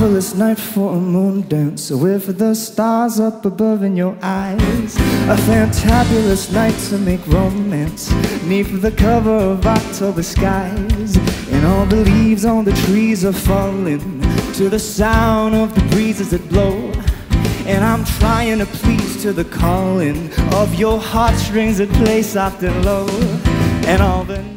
marvelous night for a moon dance with the stars up above in your eyes. A fantabulous night to make romance 'neath the cover of October skies. And all the leaves on the trees are falling to the sound of the breezes that blow. And I'm trying to please to the calling of your heartstrings that play soft and low. And all the